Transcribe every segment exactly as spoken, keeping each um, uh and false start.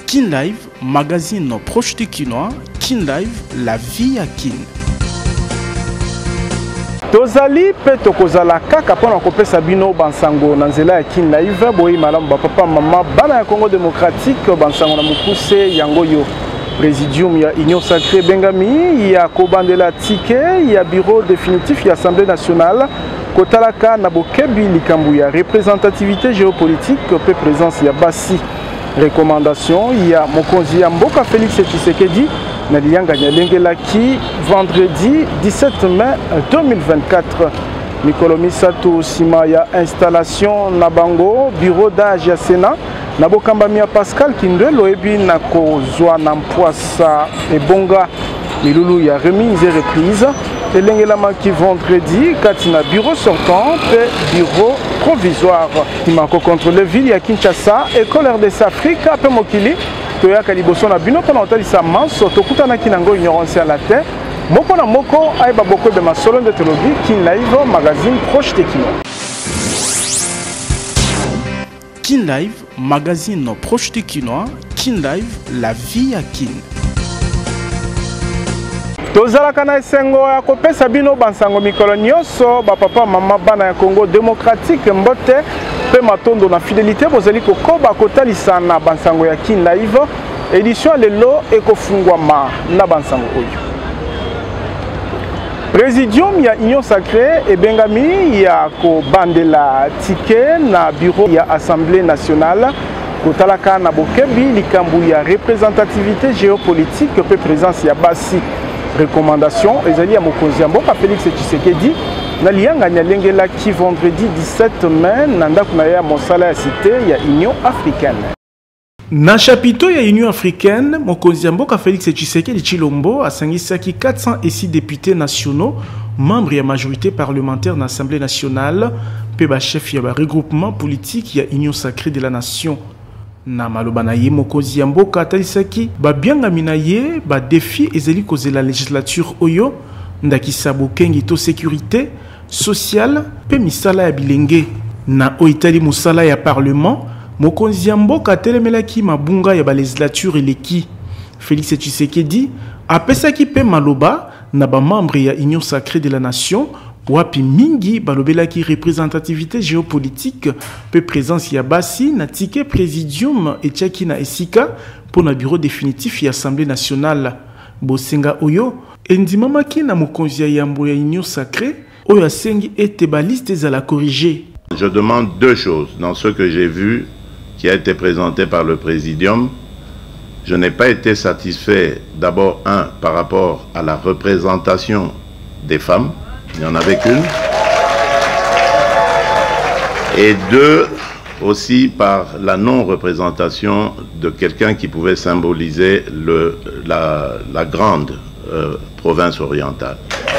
Kin Live, magazine proche du Kinois. Kin Live, la vie à Kin. Tozali pe tokozala kaka pona kopesa bino bansango na nzela ya Kin Live boyi malamu ba papa mama bana ya Congo démocratique bansango na mukuse yango yo Présidium ya Union Sacrée Bengami ya kobandela ticket ya bureau définitif ya Assemblée nationale kotalaka na bokebi likambu ya représentativité géopolitique pe présence ya basi recommandation ya mokonzi ya mboka Félix Tshisekedi na liyanga nyalengelaki vendredi dix-sept mai deux mille vingt-quatre. Mikolo misato sima ya installation na bango bureau d'âge ya Sénat na bokambami ya Pascal Kindelo ebi na kozwa na mpwasa ebonga milulu ya remise et reprise elengelamaki vendredi kati na bureau sortant pe bureau provisoire timako contrôle ville ya Kinshasa école R D C Afrique pe mokili toyaka liboso na bino mpona kotalisa manso tokutanaki nango ignorance ya latin moko na moko ayeba boko be masolo nde tolobi Kin Live magazine proche de Kino. Kin Live magazine proche de Kinois. Kin Live la vie à Kin. Tozalaka na esengo ya kopesa bino bansango mikolo nyonso bapapa mama bana ya Congo démocratique mbote pe matondo na fidélité bozali kokoba kotalisa na bansango ya Kin Live édition lelo ekofungwama na bansango oyo. Présidium ya Union Sacrée ebengami ya kobandela ticket na bureau ya Assemblée nationale kotalaka na bokebi likambu ya représentativité géopolitique pe présence ya basi recommandation ezali ya mokonzi ya mboka Félix Tshisekedi na liyanga nyalengelaki vendredi dix-sept mai na ndako na ya mosala ya cité ya Union africaine. Na chapiteau ya Union africaine, mokonzi ya mboka Félix Tshisekedi Tshilombo asangisaki quatre cent six députés nationaux, membres ya majorité parlementaire na Assemblée nationale, pe ba chef ya ba regroupement politique ya Union sacrée de la nation. Na maloba na ye mokonzi ya mboka atalisaki ba biangami na ye ba défi ezali kozela législature oyo ndakisa bokengi to sécurité sociale pe misala ya bilenge na oitali musala ya parlement. Mokonzi ya mboka telemelaki mabunga ya ba législature eleki Félix Tshisekedi apesaki pe maloba na ba membre ya Union sacrée de la nation wapi mingi balobelaki représentativité géopolitique pe présence ya basi na ticket présidium etiaki na esika pour na bureau définitif ya Assemblée nationale bosenga oyo endimamaki na mokonzi ya yambo ya Union sacrée oyo asengi ete ba liste ezala corriger. Je demande deux choses dans ce que j'ai vu qui a été présenté par le Présidium. Je n'ai pas été satisfait, d'abord, un, par rapport à la représentation des femmes, il n'y en avait qu'une, et deux, aussi par la non-représentation de quelqu'un qui pouvait symboliser le, la, la grande euh, province orientale.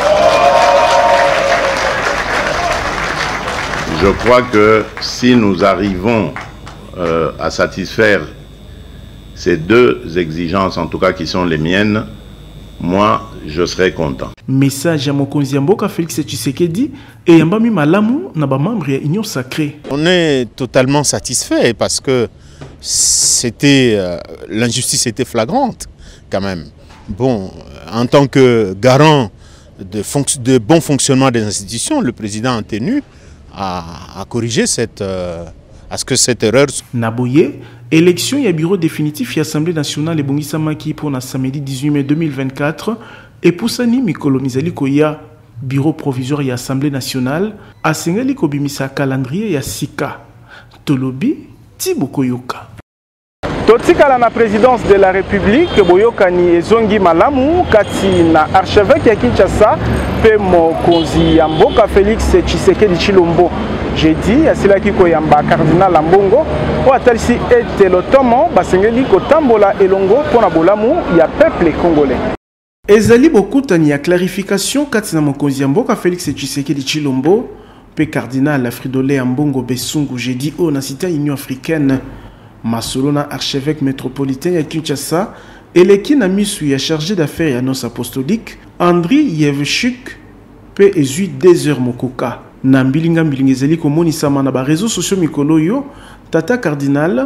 Je crois que si nous arrivons Euh, à satisfaire ces deux exigences, en tout cas qui sont les miennes, moi, je serai content. Message à mokonzi ya mboka Félix Tshisekedi et yambami malamu na ba membre ya Union sacrée. On est totalement satisfait parce que c'était euh, l'injustice était flagrante quand même. Bon, en tant que garant de, de bon fonctionnement des institutions, le président a tenu à, à corriger cette euh, à ce que cette erreur... Naboye, élection et bureau définitif et Assemblée nationale et Bongisamaki pour le samedi dix-huit mai deux mille vingt-quatre et Poussani Mikolo Mizali Koya, bureau provisoire et Assemblée nationale, a Sengali Kobimisa calendrier et Sika. Tolobi, Tibo Koyoka. Totikala na présidence de la République, Boyokani Ezongi Malamu, Kati na archevêque ya Kinshasa, pe mokonzi ya mboka Félix Tshisekedi Tshilombo. J'ai dit, à cela qui koyamba cardinal Lambongo, ou atalisi ete lotomo, basengeli kotambola elongo pona bolamu ya peuple congolais. Ezali bokutani ya clarification kati na mokonzi ya mboka Félix Tshisekedi Tshilombo, pe cardinal Fridolin Ambongo Besungu, j'ai dit au na cité Union africaine. Masolona archevêque métropolitain ya Kinshasa, eleki na misu ya chargé d'affaires ya nos apostolique, Andri Yevchuk, pe ezui deux heures mokoka. Na mbilinga mbilinga ezali komonisama na ba réseaux sociaux mikolo yo, tata cardinal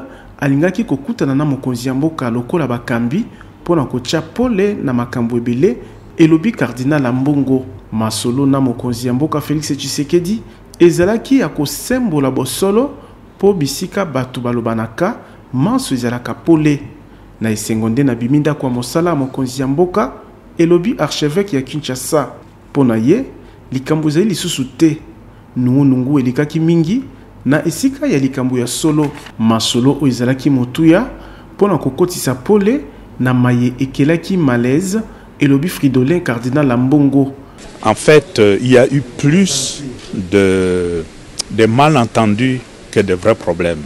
alingaki kokutana na mokonzi ya mboka lokola bakambi pona kotia pole na makambo ebele elobi cardinal Ambongo. Masolo na mokonzi ya mboka Félix Tshisekedi ezalaki ya kosembola bosolo po bisika batu balobanaka manso ezalaka pole na esengo nde na biminda kwa mosala mokonzi ya mboka elobi archevêque ya Kinshasa. Pona ye likambo ezali lisusu te, nungunungu elikaki mingi na esika ya likambo ya solo. Masolo oyo ezalaki motuya pona kokotisa pole na maye ekelaki malaise elobi Fridolin cardinal Ambongo. En fait, euh, il y a eu plus de, de malentendus que de vrais problèmes.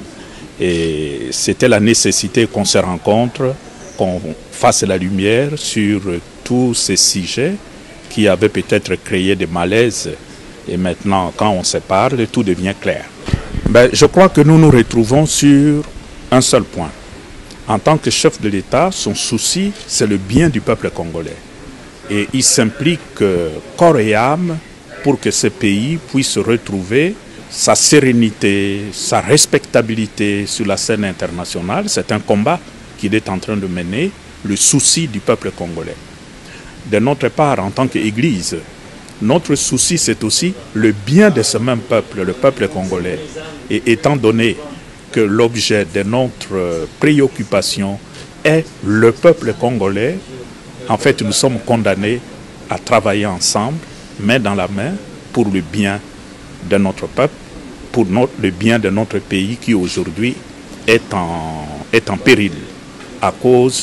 Et c'était la nécessité qu'on se rencontre, qu'on fasse la lumière sur tous ces sujets qui avaient peut-être créé des malaises. Et maintenant, quand on se parle, tout devient clair. Ben, je crois que nous nous retrouvons sur un seul point. En tant que chef de l'État, son souci, c'est le bien du peuple congolais. Et il s'implique corps et âme pour que ce pays puisse retrouver sa sérénité, sa respectabilité sur la scène internationale. C'est un combat qu'il est en train de mener, le souci du peuple congolais. De notre part, en tant qu'Église, notre souci, c'est aussi le bien de ce même peuple, le peuple congolais. Et étant donné que l'objet de notre préoccupation est le peuple congolais, en fait, nous sommes condamnés à travailler ensemble, main dans la main, pour le bien de notre peuple, pour notre, le bien de notre pays qui aujourd'hui est en, est en péril à cause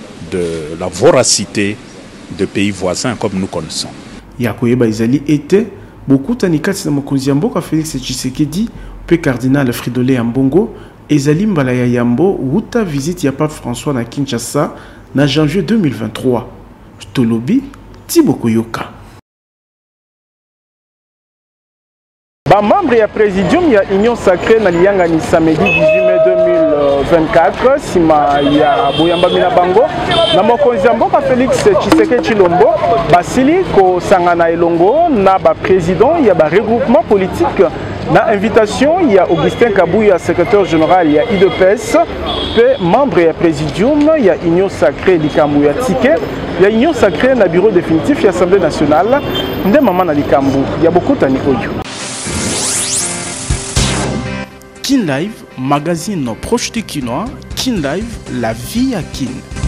de la voracité de pays voisins comme nous connaissons. Yakoyeba Izali était beaucoup tanikati na mokonzi ya mboka Félix Tshisekedi pe cardinal Fridolin Ambongo ezali mbala ya yambo wuta visite ya Pape François na Kinshasa na janvier deux mille vingt-trois. Tolobi Tiboko Yoka. Ba membre ya présidium ya Union Sacrée na lianga ni samedi dix-huit mai deux mille vingt-quatre sima ya boyamba mina bango na mokonzi ya mboka Félix Tshisekedi Tshilombo basili ko sangana elongo na ba président ya ba regroupement politique na invitation ya Augustin Kabuya secrétaire général ya I D P S pe membre ya présidium ya Union Sacrée likambu ya ticket ya Union Sacrée na bureau définitif ya Assemblée nationale nde mama na likambu ya bokutani oyo. Kin Live, magazine proche du Kinois. Kin Live, la vie à Kin.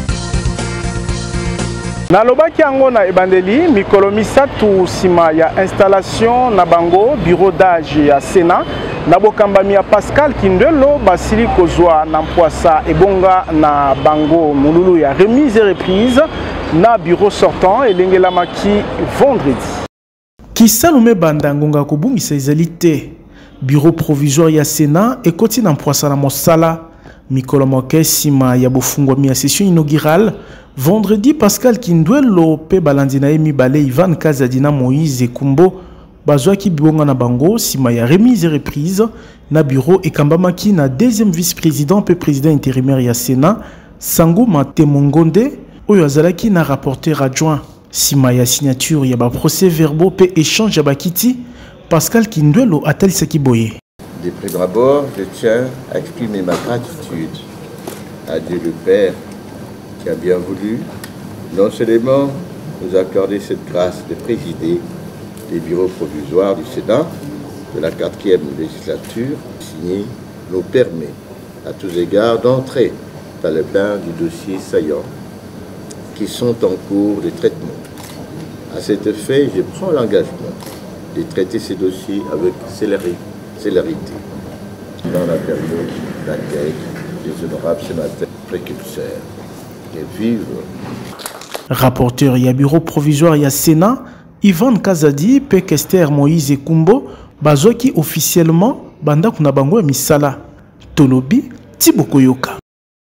Nalobaki yango na ebandeli mikolo misatu sima ya installation na bango bureau d'âge ya Sénat na bokambami ya Pascal Kindelo basili kozwa na mpwasa ebonga na bango mululu ya remise et reprise na bureau sortant elengelamaki vendredi. Kisalume bandangonga kobungisa ezali te. Bureau provisoire ya Sénat ekoti na mpwasa na mosala mikolo moke sima ya bofungwami ya session inaugurale vendredi. Pascal Kindwelo pe balandi na emi bale Ivan Kazadina Moïse Kumbo bazwaki bibonga na bango sima ya remise et reprise na bureau ekambamaki na deuxième vice-président pe président intérimaire ya Sénat Sango Matemongonde oyo azalaki na rapporteur adjoint sima ya signature ya ba procès verbaux pe échange ya bakiti. Pascal Kindwelo atalisaki boye. De prime abord, je tiens à exprimer ma gratitude à Dieu le Père qui a bien voulu non seulement nous accorder cette grâce de présider les bureaux provisoires du Sénat de la quatrième législature, signé nous permet à tous égards d'entrer dans le bain du dossier saillant qui sont en cours de traitement. À cet effet, je prends l'engagement de traiter ces dossiers avec célérité, célérité dans la période d'accueil des honorables sénateurs précurseurs. Et vive. Rapporteur ya bureau provisoire ya Sénat, Ivan Kazadi pe Kester Moïse Kumbo bazoki officiellement banda kuna bango ya misala. Tolobi Tiboko Yoka.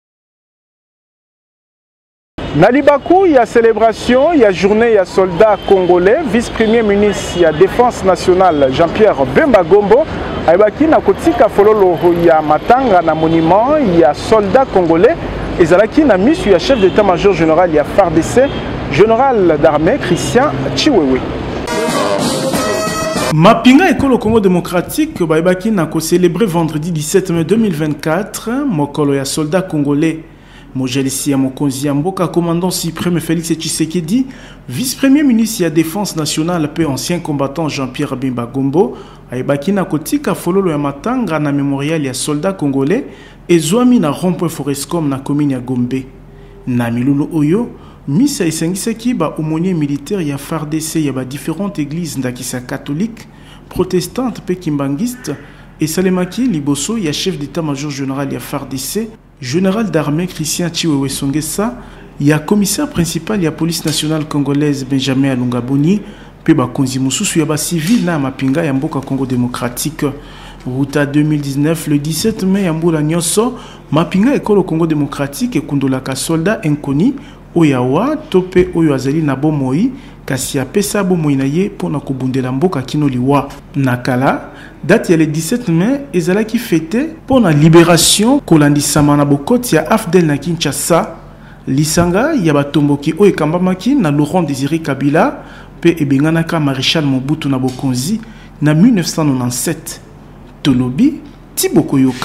Nalibaku, il y a célébration, il y a journée, il y a soldats congolais, vice-premier ministre, il y a défense nationale Jean-Pierre Bemba Gombo, Aibaki na kotika fololo il y a matanga na monument, il y a soldats congolais, et Zalaki na miss, il y a chef d'état-major général, il y a F A R D C, général d'armée Christian Chiwewe. Mapinga Ekolo Congo démocratique baibaki na ko célébrer vendredi dix-sept mai deux mille vingt-quatre mokolo ya soldat congolais. Mojelisi ya mokonzi ya mboka commandant suprême Félix Tshisekedi, vice-premier ministre ya défense nationale pe ancien combattant Jean-Pierre Bemba Gombo, aibaki na kotika fololo ya matanga na mémorial ya soldat congolais ezwami na rond-point Forescom na commune ya Gombe. Na milulu oyo, misa esengisaki ba aumônier militaire ya F A R D C ya ba différentes églises ndakisa catholique, protestante pe kimbangiste et salemaki liboso ya chef d'état-major général ya F A R D C, général d'armée Christian Chiwewe Songesa, ya commissaire principal ya police nationale congolaise Benjamin Alunga Boni, pe ba konzi mususu ya ba civil na mapinga ya mboka Congo démocratique. Ruta deux mille dix-neuf, le dix-sept mai ya mbula nyonso, mapinga ekolo Congo démocratique ekundolaka soldat inconnus oyawa tope oyo azali na bomoi kasi apesa bomoi na ye pona kobundela mboka kino liwa. Nakala, date ya le dix-sept mai ezalaki fete pona libération kolandisama na bokoti ya Afdel na Kinshasa, lisanga ya batomboki oyo ekambamaki na Laurent Désiré Kabila pe ebenganaka Maréchal Mobutu na bokonzi na mille neuf cent quatre-vingt-dix-sept. Tolobi Tiboko Yoka.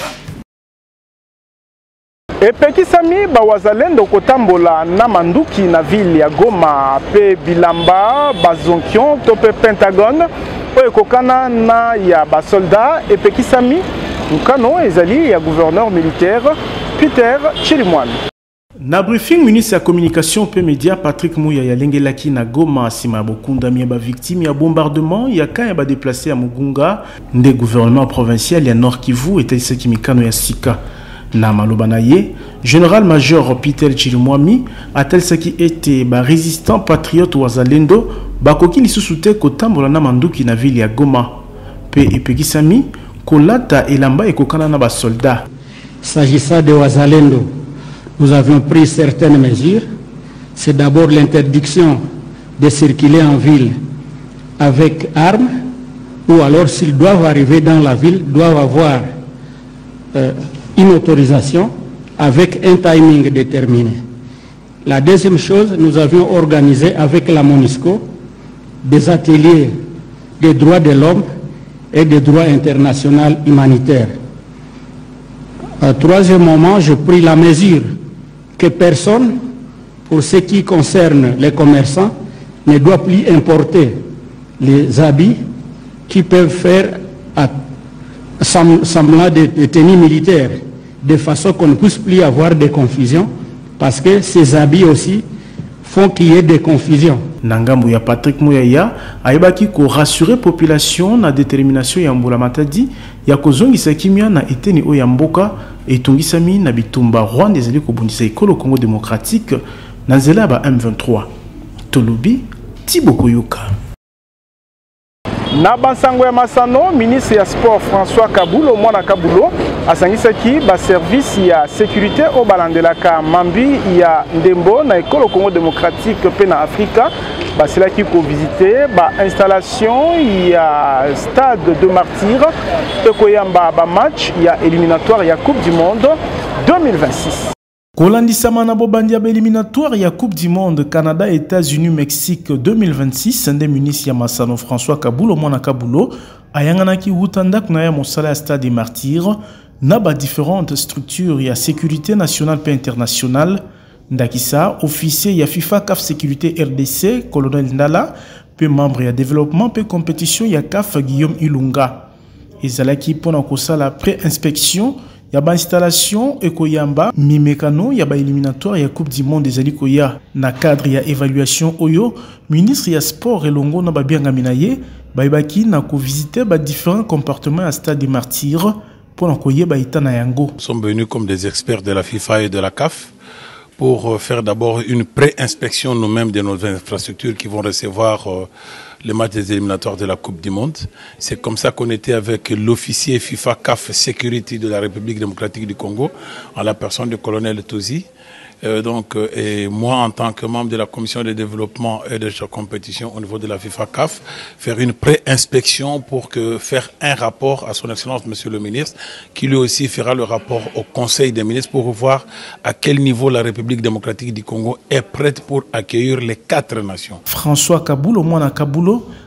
Epekisami bawazalendo kotambola na manduki na ville ya Goma pe bilamba bazonkion to pe Pentagone oyo kokana na ya basolda epekisami nkano ezali ya gouverneur militaire Peter Chirimwami. Na briefing ministre ya communication pe média Patrick Mouya ya lengelaki na Goma sima bokunda mi ba victime ya bombardement ya ka ya ba déplacé à Mugunga nde gouvernement provincial ya Nord Kivu et ce mikano ya Sika. Na maloba na ye, général major Peter Chirimwami atel saki ete ba résistant patriote wazalendo bakoki lisusu te kotambola na manduki na ville ya Goma pe epekisami kolata elamba ekokana na ba soldats. S'agissant de wazalendo, nous avions pris certaines mesures. C'est d'abord l'interdiction de circuler en ville avec armes, ou alors s'ils doivent arriver dans la ville, doivent avoir euh, une autorisation avec un timing déterminé. La deuxième chose, nous avions organisé avec la MONUSCO des ateliers des droits de l'homme et des droits internationaux humanitaires. Au troisième moment, j'ai pris la mesure que personne, pour ce qui concerne les commerçants, ne doit plus importer les habits qui peuvent faire à, semblant de, de tenue militaire, de façon qu'on ne puisse plus avoir de confusion, parce que ces habits aussi font qu'il y ait des confusions. Nangambu ya Patrick Mouyaya aibaki ko rassurer population na détermination ya Mbula Matadi ya kozongisa kimia na eteni o ya mboka etungisami na bitumba Rwanda ezali kobundisa ekolo Congo démocratique na nzela ba M vingt-trois. Tolobi Tiboko Yoka. Na bansango ya masano, ministre ya sport François Kabulo mwana Kabulo asangisaki ba service ya sécurité au balandelaka mambi ya ndembo na ekolo Congo démocratique pe na Afrika basilaki ko visiter ba installation ya stade de martyrs pe koyamba ba match ya éliminatoire ya Coupe du monde deux mille vingt-six. Kolandisama na bobandi ya éliminatoire ya Coupe du Monde Canada, États-Unis, Mexique deux mille vingt-six, nde ministre ya masano François Kabulo mwana Kabulo ayanganaki wutandak na ya mosala ya stade des martyrs na ba différentes structures ya sécurité nationale pe internationale ndakisa officier ya FIFA C A F sécurité R D C colonel Ndala pe membre ya développement pe compétition ya C A F Guillaume Ilunga ezalaki pona kosala pré-inspection ya ba installation ekoyamba mi mekano ya ba éliminatoire ya Coupe du Monde ezali koya na cadre ya évaluation oyo ministre ya sport elongo na ba biangami na ye baibaki na ko visiter ba différents comportements à stade des martyrs pour koyeba itana yango. Nous sommes venus comme des experts de la FIFA et de la C A F pour faire d'abord une pré-inspection nous-mêmes de nos infrastructures qui vont recevoir euh, les matchs des éliminatoires de la Coupe du Monde. C'est comme ça qu'on était avec l'officier FIFA C A F Security de la République démocratique du Congo, en la personne du colonel Tozi. Euh, donc, euh, et moi, en tant que membre de la commission de développement et de la compétition au niveau de la FIFA C A F, faire une pré-inspection pour que faire un rapport à son Excellence Monsieur le Ministre, qui lui aussi fera le rapport au Conseil des ministres pour voir à quel niveau la République démocratique du Congo est prête pour accueillir les quatre nations. François Kabulo, mwana Kabulo,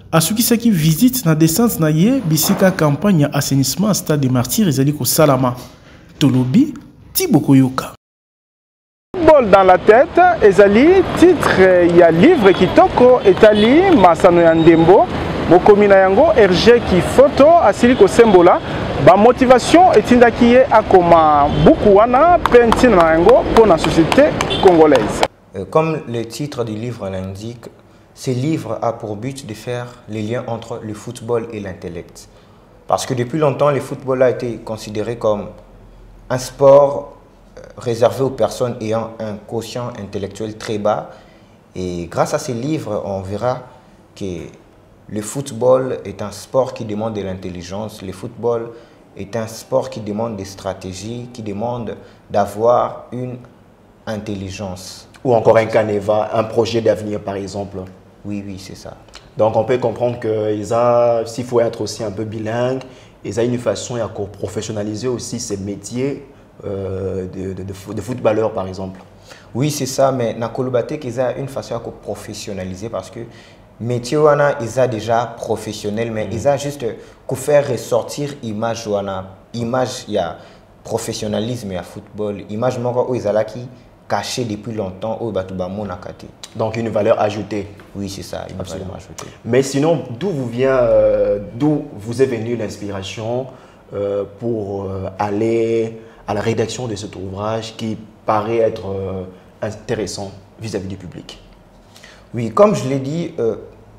asukisaki visite na descente na ye bisika campagne ya assainissement stade des martyrs ezali ko salama tolobi tibokoyoka. Football dans la tête ezali titre ya livre kitoko etali masano ya ndembo mokomi na yango Hergé ki photo asili ko sembola ba motivation etindaki ye akoma buku wana pentina na yango pour la société congolaise. Comme le titre du livre l'indique, ce livre a pour but de faire les liens entre le football et l'intellect. Parce que depuis longtemps, le football a été considéré comme un sport réservé aux personnes ayant un quotient intellectuel très bas. Et grâce à ces livres, on verra que le football est un sport qui demande de l'intelligence. Le football est un sport qui demande des stratégies, qui demande d'avoir une intelligence. Ou encore un canevas, un projet d'avenir par exemple. Oui, oui, c'est ça. Donc on peut comprendre que s'il faut être aussi un peu bilingue, ils ont une façon de professionnaliser aussi ces métiers euh, de, de, de, de footballeur par exemple. Oui, c'est ça, mais na kolobate qu'ils ont une façon de professionnaliser parce que métier wana ils ont déjà professionnel, mais mm. ils ont juste qu'on faire ressortir image wana, image il y a professionnalisme il y a football, image moko où ils ont là qui caché depuis longtemps au Batouba Monakati. Donc une valeur ajoutée. Oui, c'est ça, une Absolument. valeur ajoutée. Mais sinon, d'où vous vient, euh, d'où vous est venue l'inspiration euh, pour euh, aller à la rédaction de cet ouvrage qui paraît être euh, intéressant vis-à-vis du public? Oui, comme je l'ai dit, euh,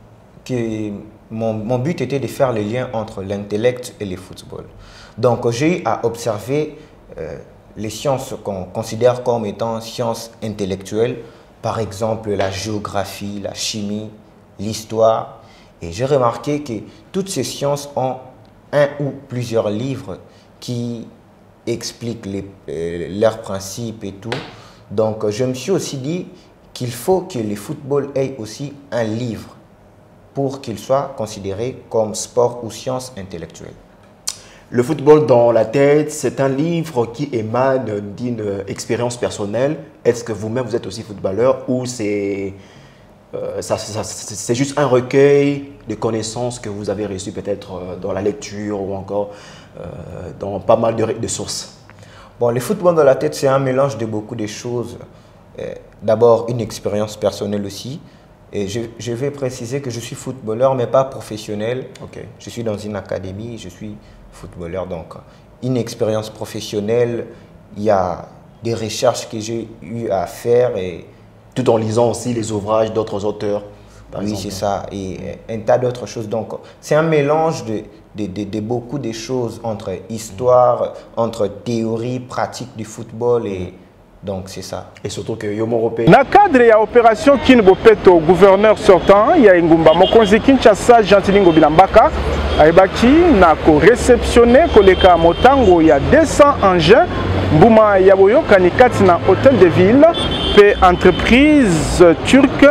que mon, mon but était de faire le lien entre l'intellect et le football. Donc j'ai eu à observer euh, les sciences qu'on considère comme étant sciences intellectuelles, par exemple la géographie, la chimie, l'histoire. Et j'ai remarqué que toutes ces sciences ont un ou plusieurs livres qui expliquent les, euh, leurs principes et tout. Donc je me suis aussi dit qu'il faut que le football ait aussi un livre pour qu'il soit considéré comme sport ou science intellectuelle. Le football dans la tête, c'est un livre qui émane d'une expérience personnelle. Est-ce que vous-même, vous êtes aussi footballeur ou c'est euh, c'est juste un recueil de connaissances que vous avez reçues peut-être dans la lecture ou encore euh, dans pas mal de, de sources? Bon, le football dans la tête, c'est un mélange de beaucoup de choses. D'abord, une expérience personnelle aussi. Et je, je vais préciser que je suis footballeur, mais pas professionnel. Okay. Je suis dans une académie, je suis footballeur. Donc, une expérience professionnelle, il y a des recherches que j'ai eu à faire. Et tout en lisant aussi les ouvrages d'autres auteurs, par oui, exemple. c'est ça. Et un tas d'autres choses. Donc, c'est un mélange de, de, de, de beaucoup de choses entre histoire, mmh. entre théorie, pratique du football et... Donc c'est ça. Et surtout que Yomo Europé. Dans le cadre de l'opération Kinbopeto, gouverneur sortant, il y a Ngumba Mokonzi Kinshasa, Gentilingo Bilambaka, Aibaki, Nako réceptionné Koleka Motango, il y a deux cents engins, Bouma Yaboyo, Kanikati na hôtel de ville, pe entreprise turque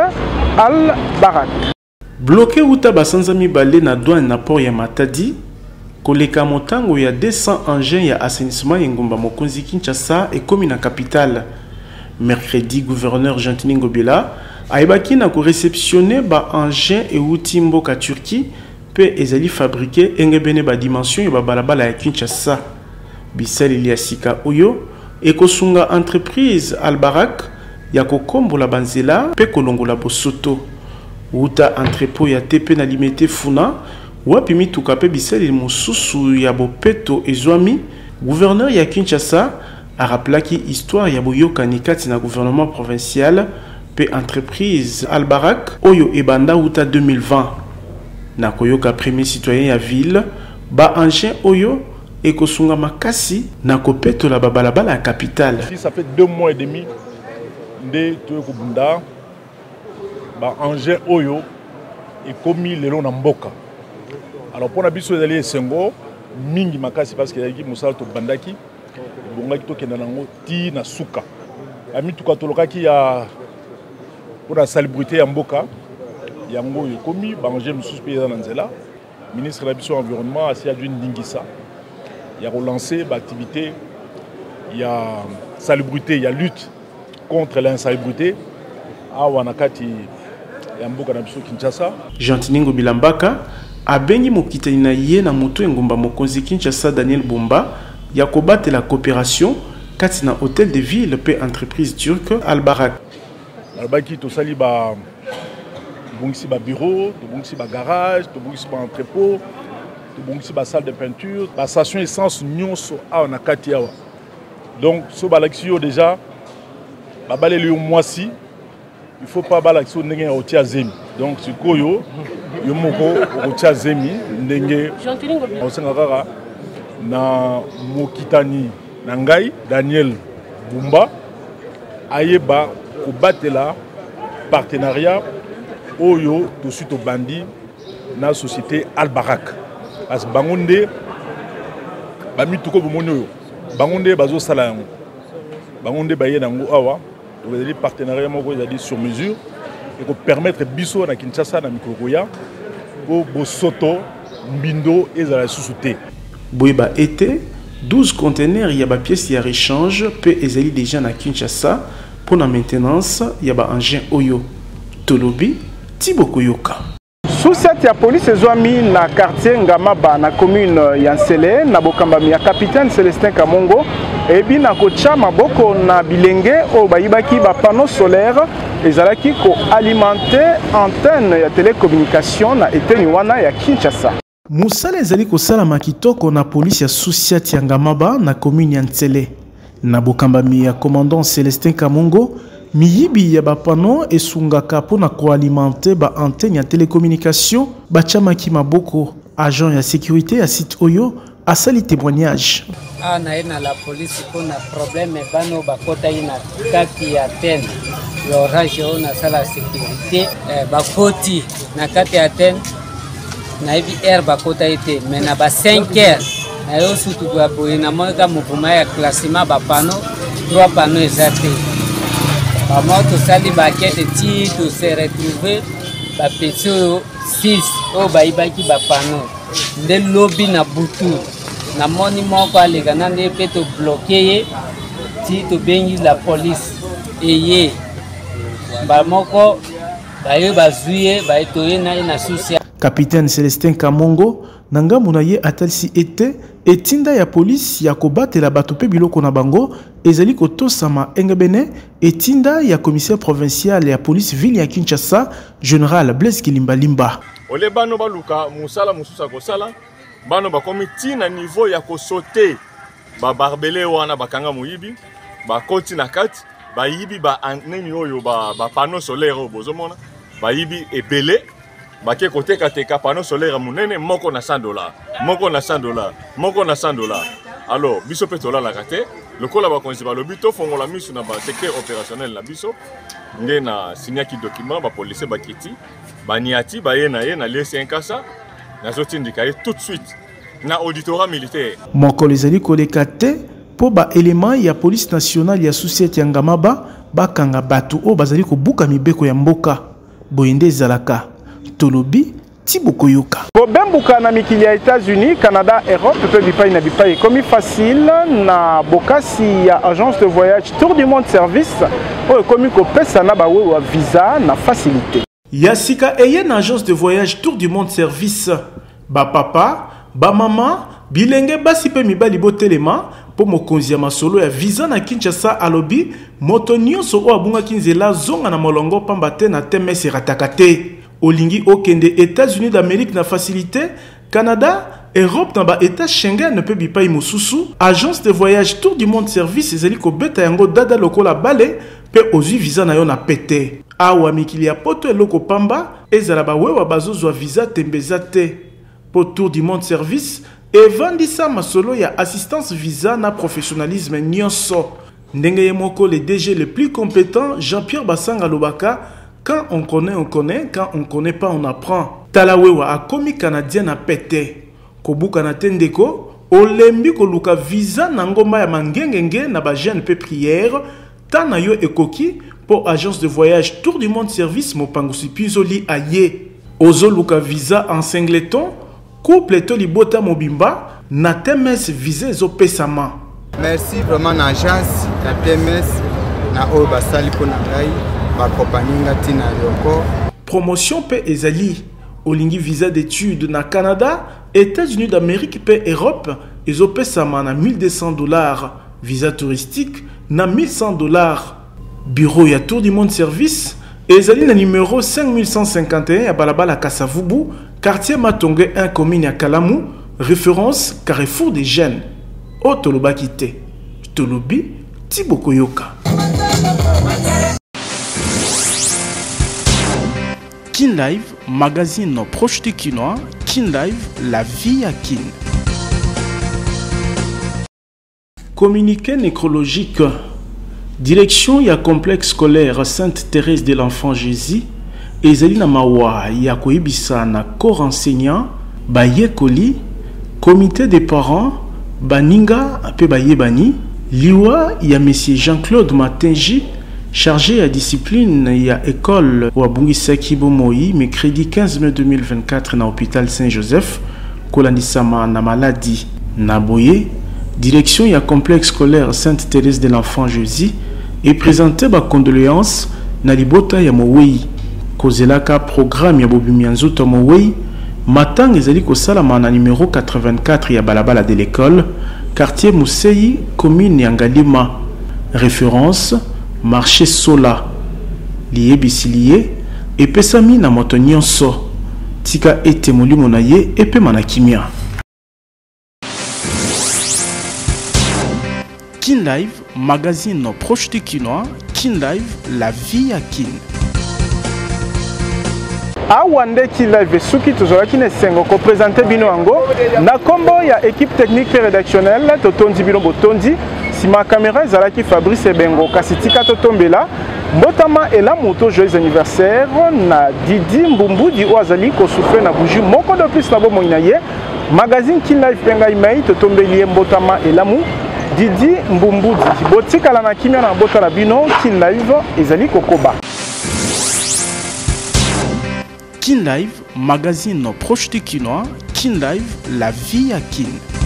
Al Barak. Bloqué Uta Basanzami Balé na douane na port ya Matadi, Koleka Motango ya deux cents engins ya assainissement Ngumba Mokonzi Kinshasa et commune capitale. Mercredi, gouverneur Gentini Ngobila a na ko réceptionné ba engins et outils mboka Turquie pe ezali fabriqué engebene ba dimension ya ba balabala ya Kinshasa. Bisel Iliasika Oyo et kosunga entreprise Albarak ya kokombola banzela pe kolongola bosoto. Uta entrepôt ya tepe na limité funa wapi mituka pe biseli mosusu ya bopeto ezwami. Gouverneur ya Kinshasa a rappelé ki histoire ya boyokani kati na gouvernement provincial pe entreprise Albarak oyo ebanda uta deux mille vingt na koyoka premier citoyen ya ville ba engin oyo ekosunga makasi na kopetola babalabala ya capitale. Ça fait deux mois et demi nde toyeko bunda ba engin oyo ekomi lelo na mboka. Alors pour la biso ezali esengo mingi makasi parce que yaki musala to bandaki bongaki to kenda nango ti na suka ami tuka to lokaki ya pour la salubrité ya mboka yango ekomi bangé mususu pe na nzela ministre de la biso environnement asi adjoint Ndingisa ya relancer ba activité ya salubrité ya lutte contre l'insalubrité awa nakati ya mboka na biso Kinshasa. Jantiningo Bilambaka abengi mokitani na ye na moto engomba mokonzi Kinshasa Daniel Bumba ya kobatela la coopération kati na hôtel de ville pe entreprise turque Al-Barak. Al-Baki to sali ba bongisi ba bureau, to bongisi ba garage, to bongisi ba entrepôt, to bongisi ba salle de peinture, ba station essence nyonso a na kati awa. Donc so ba l'action déjà ba baleli yo mwasi, il faut pas ba l'action ndenge ya otia zemi. Donc sikoyo yo moko otia zemi ndenge osenga kaka na mokitani na ngai Daniel Bumba ayeba kobatela partenariat oyo to suite au bandi na société Al-Barak. As bangonde ba mituko bomoni oyo bangonde bazo sala yango bangonde baye nango awa to ezali partenariat moko ezali sur mesure et ko permettre biso na Kinshasa na Mikokoya ko bosoto mbindo ezala susute. Boyeba été douze conteneurs yaba pièces ya rechange pe ezali déjà na Kinshasa pour la maintenance yaba engin oyo Tolobi Tiboko Yoka. Sous cette ya police ezwami na quartier Ngamaba na commune Yansele na bokambami ya capitaine Célestin Kamongo ebi na kocha maboko na bilenge o bayibaki ba panneau solaire ezalaki ko alimenter antenne ya télécommunication na eteni wana ya Kinshasa. Musala ezali kosala makitoko na police ya Susiat ya Ngamaba na commune ya Ntsele. Na bokambami ya commandant Célestin Kamongo, miyibi ya bapano esungaka po na koalimenter ba antenne ya télécommunication bachamaki maboko agent ya sécurité ya site oyo asali témoignage. Ah na ina la police kuna problème bano bakota ina kati ya antenne l'orange na sala sécurité eh, bakoti na kati ya antenne na hivi air bakota ite mais na ba cinq heures na yo surtout ba boina moka mouvement ya classement ba panneau trois panneaux exactés ba moto sali ba kete ti to se retrouver ba peso six o ba ibaki ba panneau nde lobby na butu na moni moko alega na nde peto bloquer ti to bengi la police eye ba moko ba yo bazuye ba etoye na na souci. Capitaine Célestin Kamongo nanga munaye atalisi ete etinda ya police ya kobatela bato pe biloko na bango ezali kotosama engebene etinda ya commissaire provincial ya police ville ya Kinshasa général Blaise Kilimba Limba. Ole bano baluka musala mususa kosala bano bakomi tina niveau ya kosote ba barbele wana bakanga muyibi ba koti na kati ba yibi ba neni oyo ba ba panneau solaire bozomona ba yibi ebele bake koteka teka panneau solaire munene moko na cent dollars moko na cent dollars moko na cent dollars. Alors biso petola la kate lokola ba konzi ba lobito fongola misu na ba secteur opérationnel na biso nde na signaki document ba police ba kiti ba niati ba ye na ye na lesi nkasa na zoti ndikaye tout de suite na auditorat militaire moko lezali koleka te po ba élément ya police nationale ya société ya Ngamaba bakanga batu o bazali kobuka mibeko ya mboka boyende zalaka Tolobi Tiboko Yoka. Bembuka na mikili ya États-Unis, Canada, Europe, pe bipai na bipai komi facile na bokasi ya agence de voyage Tour du Monde Service o komi ko pesa na bawe wa visa na facilité. Yasika eye na agence de voyage Tour du Monde Service ba papa, ba mama, bilenge basi pe mibali botelema po mokonzi ya masolo ya visa na Kinshasa alobi moto nyonso o abunga kinzela zonga na molongo pamba te na temesi ratakate. Olingi okende États-Unis d'Amérique na facilité, Canada, Europe na ba État Schengen ne peut bipai mosusu, agence de voyage Tour du Monde Service ezali ko beta yango dada lokola bale pe ozwi visa na yo na pete. Awa mikili ya poto eloko pamba ezala ba wewa bazozwa visa tembeza te. Po Tour du Monde Service evandisa masolo ya assistance visa na professionnalisme nyonso. Ndenge ye moko le D G le plus compétent Jean-Pierre Bassanga Lobaka. Quand on connaît, on connaît. Quand on connaît pas, on apprend. Talawewa a komi canadien na pete. Kobuka na tendeko. Olembi koluka visa na ngomba ya mangengenge na ba jeune pe prière. Tana yo ekoki pour agence de voyage Tour du Monde Service mopangusi pizoli aye. Ozo luka visa en singleton. Couple to libota mobimba. Na T M S visa zo pesama. Merci vraiment na agence na T M S na oyo basali po na ngai. promotion pe ezali olingi visa d'études na Canada, États-Unis d'Amérique pe Europe ezopesama na mille deux cents dollars, visa touristique na mille cent dollars. Bureau ya Tour du Monde Service ezali na numéro cinq mille cent cinquante et un ya balabala Kasavubu, quartier Matonge un, commune ya Kalamu, référence Carrefour des Jeunes. O tolobaki te, tolobi Tibokoyoka. Kin Live, magazine proche du Kinois. Kin Live, la vie à Kin. Communiqué nécrologique. Direction ya complexe scolaire Sainte-Thérèse de l'Enfant Jésus. Ezali na mawa ya koyebisa na corps enseignant, bayekoli, comité des parents, baninga pe bayebani, liwa ya monsieur Jean-Claude Matenji, chargé à discipline ya école Wabungisaki Bomoi, mercredi quinze mai deux mille vingt-quatre na hôpital Saint-Joseph, kolandisama na maladie Naboye, direction ya complexe scolaire Sainte-Thérèse de l'Enfant Jésus, et présenté ba condoléances na libota ya Mowei, kozelaka programme ya Bobimianzo to Mowei, matang ezali kosalama na numéro quatre-vingt-quatre ya balabala de l'école, quartier Mousseyi, commune ya Ngalima, référence marché Sola, lié bisilié, et pesami na moto nyonso, tika ete molimo na ye epe manakimia. Kin Live, magazine proche du Kinois. Kin Live, la vie à Kin. Awande Kin Live suki tozolaki na sengo ko présenter bino yango na kombo ya équipe technique et rédactionnelle totondi bino botondi. Si ma caméra ezalaki Fabrice Ebengo kasi tika totombela mbotama ela moto joyeux anniversaire na Didi Mbumbudi oazali ko souffler na bougie moko de plus na bomo inaye magazine Kin Live penga imei totombeli mbotama elamu Didi Mbumbudi botikala na kimia na bota la bino Kin Live ezali kokoba. Kin Live, magazine proche du Kinois. Kin Live, la vie à Kin.